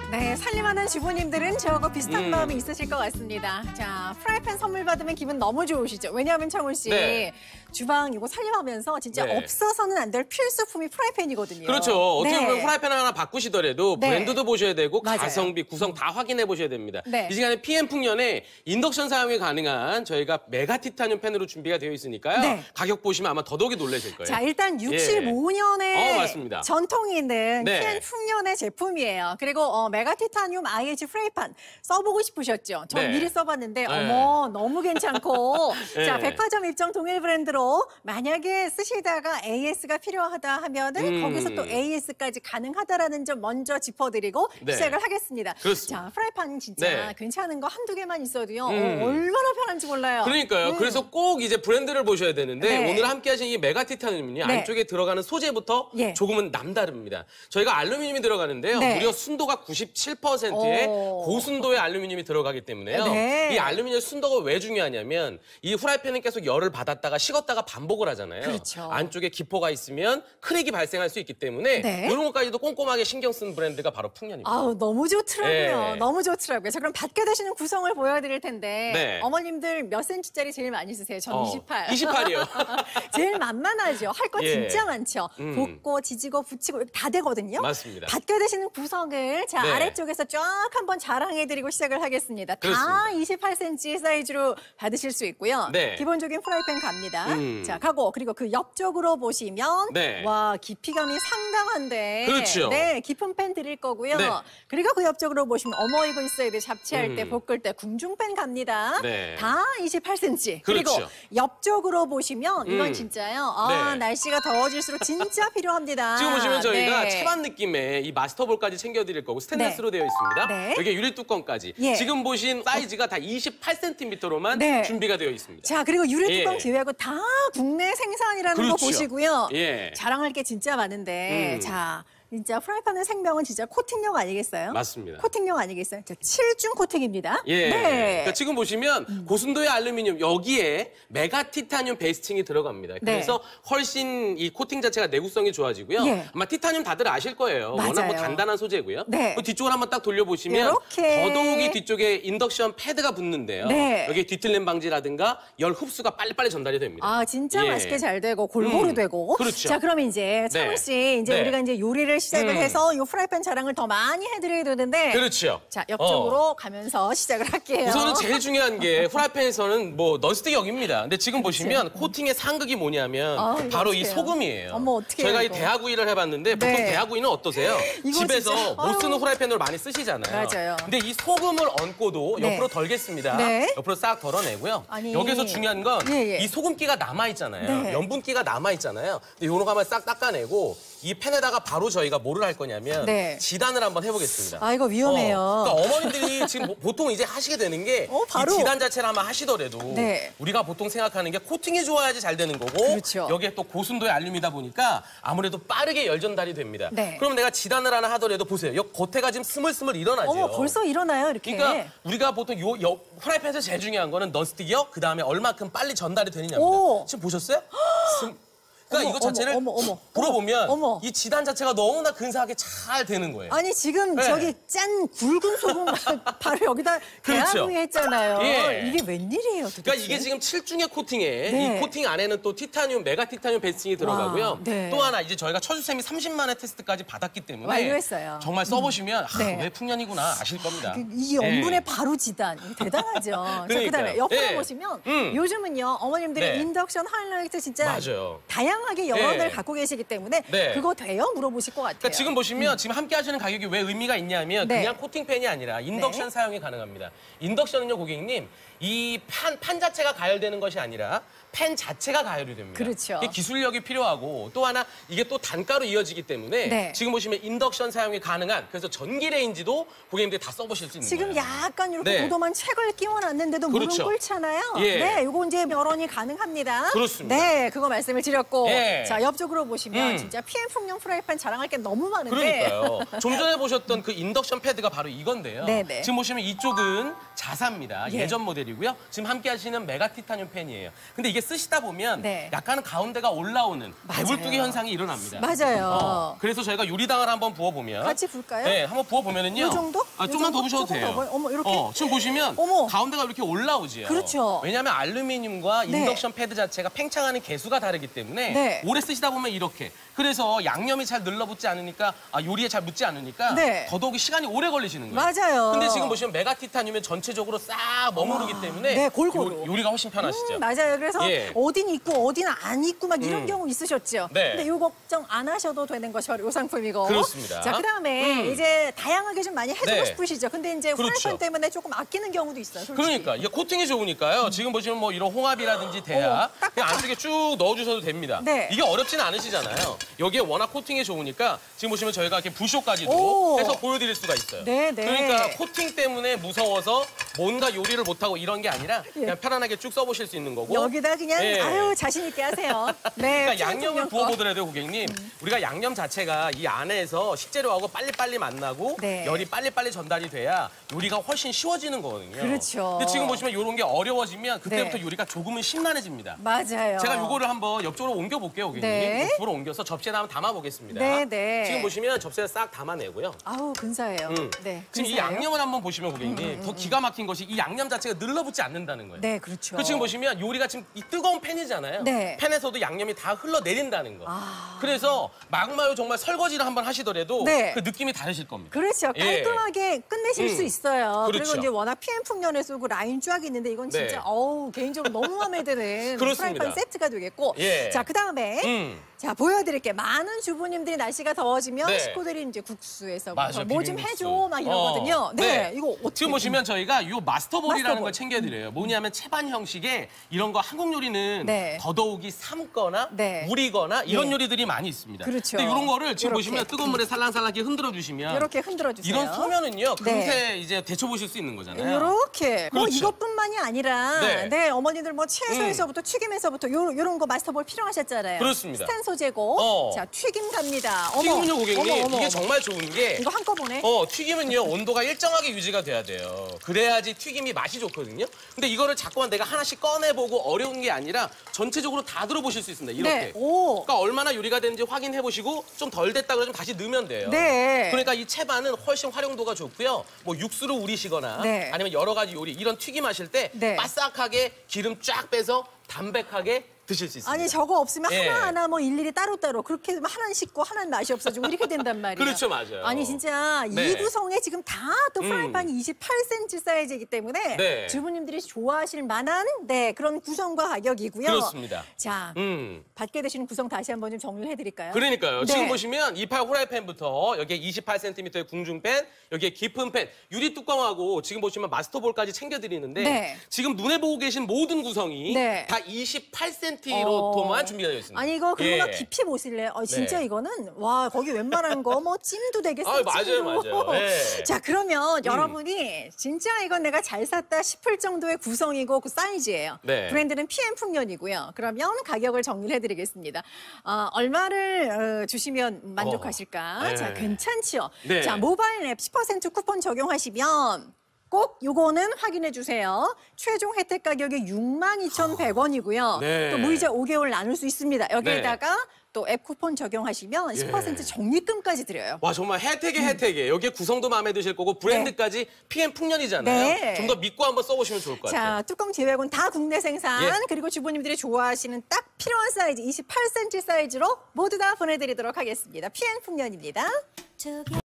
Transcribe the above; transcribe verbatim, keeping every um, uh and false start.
네, 살림하는 주부님들은 저하고 비슷한 음. 마음이 있으실 것 같습니다. 자, 프라이팬 선물 받으면 기분 너무 좋으시죠? 왜냐하면 창훈 씨, 네. 주방 이거 살림하면서 진짜 네. 없어서는 안 될 필수품이 프라이팬이거든요. 그렇죠. 어떻게 네. 보면 프라이팬 하나 바꾸시더라도 네. 브랜드도 보셔야 되고 맞아요. 가성비, 구성 다 확인해 보셔야 됩니다. 네. 이 시간에 피엠풍년에 인덕션 사용이 가능한 저희가 메가 티타늄 팬으로 준비가 되어 있으니까요. 네. 가격 보시면 아마 더더욱이 놀라실 거예요. 자, 일단 육십오 년에 어, 맞습니다. 전통이 있는 네. 피엠풍년의 제품이에요. 그리고 어, 메가 티타늄 아이에이치 프라이팬 써보고 싶으셨죠? 전 네. 미리 써봤는데 네. 어머 너무 괜찮고 자, 네. 백화점 입점 동일 브랜드로 만약에 쓰시다가 에이에스가 필요하다 하면은 음. 거기서 또 에이에스까지 가능하다라는 점 먼저 짚어드리고 네. 시작을 하겠습니다. 그렇습니다. 자, 프라이팬 진짜 네. 괜찮은 거 한두 개만 있어도요. 음. 어, 얼마나 편한지 몰라요. 그러니까요. 음. 그래서 꼭 이제 브랜드를 보셔야 되는데 네. 오늘 함께 하신 이 메가 티타늄은요. 네. 안쪽에 들어가는 소재부터 예. 조금은 남다릅니다. 저희가 알루미늄이 들어가는데요. 네. 무려 순도가 구십칠 퍼센트의 오. 고순도의 알루미늄이 들어가기 때문에요. 네. 이 알루미늄 순도가 왜 중요하냐면 이 후라이팬은 계속 열을 받았다가 식었다가 반복을 하잖아요. 그렇죠. 안쪽에 기포가 있으면 크랙이 발생할 수 있기 때문에 네. 이런 것까지도 꼼꼼하게 신경 쓴 브랜드가 바로 풍년입니다. 아우 너무 좋더라고요. 네. 너무 좋더라고요. 자, 그럼 받게 되시는 구성을 보여드릴 텐데 네. 어머님들 몇 센치짜리 제일 많이 쓰세요? 전 어, 이십팔. 이십팔이요. 제일 만만하죠. 할 거 예. 진짜 많죠. 음. 볶고 지지고 붙이고 다 되거든요. 맞습니다. 받게 되시는 구성을 자 네. 아래쪽에서 쫙 한번 자랑해드리고 시작을 하겠습니다. 다 그렇습니다. 이십팔 센티미터 사이즈로 받으실 수 있고요. 네. 기본적인 프라이팬 갑니다. 음. 자, 가고 그리고 그 옆쪽으로 보시면 네. 와 깊이감이 상당한데 그렇죠. 네, 깊은 팬 드릴 거고요. 네. 그리고 그 옆쪽으로 보시면 어머 이거 있어야 돼. 잡채할 때, 음. 볶을 때 궁중팬 갑니다. 네. 다 이십팔 센티미터. 그리고 그렇죠. 옆쪽으로 보시면 이건 음. 진짜요. 아, 네. 날씨가 더워질수록 진짜 필요합니다. 지금 보시면 저희가 네. 차반 느낌의 이 마스터볼까지 챙겨드릴 거고 스테인리스로 되어 있습니다. 네. 여기에 유리 뚜껑까지. 예. 지금 보신 사이즈가 다 이십팔 센티미터로만 네. 준비가 되어 있습니다. 자, 그리고 유리 뚜껑 예. 제외하고 다 국내 생산이라는 거 그렇죠. 보시고요. 예. 자랑할 게 진짜 많은데 음. 자, 진짜 프라이팬의 생명은 진짜 코팅력 아니겠어요? 맞습니다. 코팅력 아니겠어요? 자, 칠중 코팅입니다. 예. 네. 그러니까 지금 보시면 고순도의 알루미늄 여기에 메가 티타늄 베이스팅이 들어갑니다. 그래서 훨씬 이 코팅 자체가 내구성이 좋아지고요. 예. 아마 티타늄 다들 아실 거예요. 워낙 뭐 맞아요. 단단한 소재고요. 네. 그 뒤쪽을 한번 딱 돌려보시면 이렇게. 더더욱이 뒤쪽에 인덕션 패드가 붙는데요. 네. 여기 뒤틀림 방지라든가 열 흡수가 빨리빨리 전달이 됩니다. 아, 진짜 예. 맛있게 잘 되고 골고루 음, 되고. 그렇죠. 자, 그럼 이제 네. 창훈 씨 이제 네. 우리가 이제 요리를 시작을 음. 해서 이 프라이팬 자랑을 더 많이 해드려야 되는데. 그렇죠. 자, 옆쪽으로 어. 가면서 시작을 할게요. 우선은 제일 중요한 게 후라이팬에서는 뭐 넌스틱역입니다. 근데 지금 보시면 코팅의 상극이 뭐냐면 아, 이거 바로 이 어떡해요? 소금이에요. 어머, 어떡해요, 저희가 이 이거. 대하구이를 해봤는데 보통 네. 대하구이는 어떠세요? 이거 집에서 진짜, 못 쓰는 아유. 후라이팬으로 많이 쓰시잖아요. 맞아요. 근데 이 소금을 얹고도 네. 옆으로 덜겠습니다. 네. 옆으로 싹 덜어내고요. 아니. 여기서 중요한 건 이 예, 예. 소금기가 남아있잖아요. 네. 염분기가 남아있잖아요. 근데 요거 한번 싹 닦아내고 이 팬에다가 바로 저희가 뭐를 할 거냐면 네. 지단을 한번 해보겠습니다. 아, 이거 위험해요. 어, 그러니까 어머님들이 지금 보- 보통 이제 하시게 되는 게 어, 바로. 이 지단 자체를 한번 하시더라도 네. 우리가 보통 생각하는 게 코팅이 좋아야지 잘 되는 거고 그렇죠. 여기에 또 고순도의 알루미다 보니까 아무래도 빠르게 열 전달이 됩니다. 네. 그럼 내가 지단을 하나 하더라도 보세요. 여 겉에가 지금 스물스물 일어나죠. 어머, 벌써 일어나요, 이렇게. 그러니까 우리가 보통 요, 요 프라이팬에서 제일 중요한 거는 넌스틱이요. 그 다음에 얼마큼 빨리 전달이 되느냐입니다. 오. 지금 보셨어요? 스- 그러니까 어머, 이거 자체를 어머, 어머, 어머. 불어보면 어머. 이 지단 자체가 너무나 근사하게 잘 되는 거예요. 아니 지금 네. 저기 짠 굵은 소금 바로 여기다 그렇죠. 대하구이 했잖아요. 예. 이게 웬일이에요 도대체? 그러니까 이게 지금 칠중의 코팅에 네. 이 코팅 안에는 또 티타늄, 메가 티타늄 베이스팅이 들어가고요. 와, 네. 또 하나 이제 저희가 처주쌤이 삼십만의 테스트까지 받았기 때문에 완료했어요. 정말 써보시면 아, 네. 왜 풍년이구나 아실 겁니다. 그, 이 염분의 예. 바로 지단 이거 대단하죠. 자, 그러니까요. 그다음에 옆으로 예. 보시면 음. 요즘은요 어머님들이 네. 인덕션 하이라이트 진짜 맞아요. 다양하게 여러 예. 들 갖고 계시기 때문에 네. 그거 돼요? 물어보실 것 같아요. 그러니까 지금 보시면 지금 함께 하시는 가격이 왜 의미가 있냐면 네. 그냥 코팅팬이 아니라 인덕션 네. 사용이 가능합니다. 인덕션은요 고객님 이 판, 판 자체가 가열되는 것이 아니라 팬 자체가 가열이 됩니다. 그렇죠. 이게 기술력이 필요하고 또 하나 이게 또 단가로 이어지기 때문에 네. 지금 보시면 인덕션 사용이 가능한 그래서 전기 레인지도 고객님들이 다 써보실 수 있는 지금 거예요. 약간 이렇게 네. 도도만 책을 끼워놨는데도 물은 그렇죠. 끓잖아요. 예. 네, 요거 이제 열원이 가능합니다. 그렇습니다. 네, 그거 말씀을 드렸고. 예. 자, 옆쪽으로 보시면 음. 진짜 피엠 풍년 프라이팬 자랑할 게 너무 많은데. 그러니까요. 좀 전에 보셨던 그 인덕션 패드가 바로 이건데요. 네네. 지금 보시면 이쪽은 자사입니다. 예. 예전 모델이고요. 지금 함께 하시는 메가 티타늄 팬이에요. 근데 이게 쓰시다 보면 네. 약간 가운데가 올라오는 배불뚝이 현상이 일어납니다. 맞아요. 어, 그래서 저희가 요리당을 한번 부어보면 같이 불까요? 네, 한번 부어보면은요. 이 정도? 아, 이 좀만 정도? 더 부셔도 조금 더 돼요. 부어요? 어머, 이렇게? 어, 지금 보시면 어머. 가운데가 이렇게 올라오지요. 그렇죠. 왜냐하면 알루미늄과 네. 인덕션 패드 자체가 팽창하는 개수가 다르기 때문에 네. 오래 쓰시다 보면 이렇게. 그래서 양념이 잘 늘러붙지 않으니까 아, 요리에 잘 묻지 않으니까 네. 더더욱이 시간이 오래 걸리시는 거예요. 맞아요. 근데 지금 보시면 메가 티타늄은 전체적으로 싹 머무르기 때문에 네, 골고루. 요, 요리가 훨씬 편하시죠. 음, 맞아요. 그래서 예. 어딘 있고 어디는 안 있고 막 이런 음. 경우 있으셨죠. 네. 근데 이 걱정 안 하셔도 되는 것이 바로 이 상품이고. 그렇습니다. 자, 그다음에 음. 이제 다양하게 좀 많이 해주고 네. 싶으시죠. 근데 이제 그렇죠. 프라이팬 때문에 조금 아끼는 경우도 있어요. 솔직히. 그러니까 이게 코팅이 좋으니까요. 지금 보시면 뭐 이런 홍합이라든지 대하 어머, 딱딱한. 그냥 안쪽에 쭉 넣어주셔도 됩니다. 네. 이게 어렵지는 않으시잖아요. 여기에 워낙 코팅이 좋으니까 지금 보시면 저희가 이렇게 부쇼까지도 오. 해서 보여드릴 수가 있어요. 네, 네. 그러니까 코팅 때문에 무서워서 뭔가 요리를 못하고 이런 게 아니라 그냥 편안하게 쭉 써보실 수 있는 거고. 여기다 그냥 예. 아유 자신 있게 하세요. 네. 그러니까 피엠 양념을 풍년 거. 부어보더라도 고객님 우리가 양념 자체가 이 안에서 식재료하고 빨리빨리 만나고 네. 열이 빨리빨리 전달이 돼야 요리가 훨씬 쉬워지는 거거든요. 그렇죠. 근데 지금 보시면 이런 게 어려워지면 그때부터 네. 요리가 조금은 심란해집니다. 맞아요. 제가 요거를 한번 옆쪽으로 옮겨볼게요, 고객님. 네. 옆으로 옮겨서 접시에다 한번 담아보겠습니다. 네, 네. 지금 보시면 접시에 싹 담아내고요. 아우 근사해요. 음. 네. 지금 이 근사해요. 양념을 한번 보시면 고객님 더 기가 막힌 것이 이 양념 자체가 늘러붙지 않는다는 거예요. 네, 그렇죠. 그 지금 보시면 요리가 지금 이 뜨거운 팬이잖아요. 네. 팬에서도 양념이 다 흘러내린다는 거. 아. 그래서 막마요 정말 설거지를 한번 하시더라도 네. 그 느낌이 다르실 겁니다. 그렇죠. 예. 깔끔하게 끝내실 음. 수 있어요. 그렇죠. 그리고 이제 워낙 피엠 풍년에 쓰고 라인 쫙 있는데 이건 진짜 네. 어우 개인적으로 너무 마음에 드는 그렇습니다. 프라이팬 세트가 되겠고. 예. 자, 그다음에 음. 자, 보여드릴게. 많은 주부님들이 날씨가 더워지면 네. 식구들이 이제 국수에서 맞아, 뭐 좀 비빔국수. 해줘 막 이러거든요. 어, 네. 이거 어떻게 지금 보시면 저희가 이 마스터볼이라는 마스터볼. 걸 챙겨드려요. 뭐냐면 채반 형식의 이런 거 한국 요리는 네. 더더욱이 삶거나 네. 우리거나 이런 예. 요리들이 많이 있습니다. 그렇죠. 근데 이런 거를 지금 이렇게. 보시면 뜨거운 물에 살랑살랑하게 흔들어 주시면 이렇게 흔들어 주세요. 이런 소면은요 금세 네. 이제 데쳐보실 수 있는 거잖아요. 이렇게 뭐 그렇죠. 이것뿐만이 아니라 네. 네, 어머니들 뭐 채소에서부터 튀김에서부터 요, 요런 거 마스터볼 필요하셨잖아요. 그렇습니다. 스텐 소재고 어. 자 튀김 갑니다. 어머, 튀김은요 고객님 어머, 어머, 이게 어머. 정말 좋은 게 이거 한꺼번에 어, 튀김은요, 온도가 일정하게 유지가 돼야 돼요. 그래야지 튀김이 맛이 좋거든요. 근데 이거를 자꾸만 내가 하나씩 꺼내보고 어려운 게 아니라 전체적으로 다 들어보실 수 있습니다. 이렇게. 네. 오. 그러니까 얼마나 요리가 되는지 확인해보시고 좀 덜 됐다 그러면 다시 넣으면 돼요. 네. 그러니까 이 채반은 훨씬 활용도가 좋고요. 뭐 육수를 우리시거나 네. 아니면 여러 가지 요리, 이런 튀김 하실 때 네. 바싹하게 기름 쫙 빼서 담백하게 드실 수 있습니다. 아니 저거 없으면 예. 하나하나 뭐 일일이 따로따로 그렇게 하면 하나는 씻고 하나는 맛이 없어지고 이렇게 된단 말이에요. 그렇죠, 맞아요. 아니 진짜 네. 이 구성에 지금 다 또 프라이팬이 이십팔 센티미터 사이즈이기 때문에 네. 주부님들이 좋아하실 만한 네 그런 구성과 가격이고요. 그렇습니다. 자 음. 받게 되시는 구성 다시 한번 좀 정리를 해드릴까요? 그러니까요. 네. 지금 보시면 이십팔 후라이팬부터 여기에 이십팔 센티미터의 궁중팬, 여기에 깊은 팬, 유리 뚜껑하고 지금 보시면 마스터볼까지 챙겨드리는데 네. 지금 눈에 보고 계신 모든 구성이 네. 다 이십팔 센티미터로만 어. 준비가 되어 있습니다. 아니 이거 그리고 예. 막 깊이 보실래요? 어, 진짜 네. 이거는 와 거기 웬만한 거 뭐 찜도 되겠어요. 아, 맞아요, 찜도. 맞아요. 예. 자 그러면 여러분이 진짜 이건 내가 잘 샀다 싶을 정도의 구성이고 그 사이즈예요. 네. 브랜드는 피엠 풍년이고요. 그러면 가격을 정리를 해드리겠습니다. 어, 얼마를 어, 주시면 만족하실까? 어. 네. 자 괜찮지요. 네. 자 모바일 앱 십 퍼센트 쿠폰 적용하시면. 꼭 요거는 확인해 주세요. 최종 혜택 가격이 육만 이천백 원이고요. 네. 또 무이자 오 개월 나눌 수 있습니다. 여기에다가 또 앱 쿠폰 적용하시면 십 퍼센트 예. 적립금까지 드려요. 와 정말 혜택이 혜택이에요. 여기에 구성도 마음에 드실 거고 브랜드까지 피엠 풍년이잖아요. 네. 좀 더 믿고 한번 써보시면 좋을 것 같아요. 자, 뚜껑 제외하고는 다 국내 생산. 예. 그리고 주부님들이 좋아하시는 딱 필요한 사이즈 이십팔 센티미터 사이즈로 모두 다 보내드리도록 하겠습니다. 피엠 풍년입니다.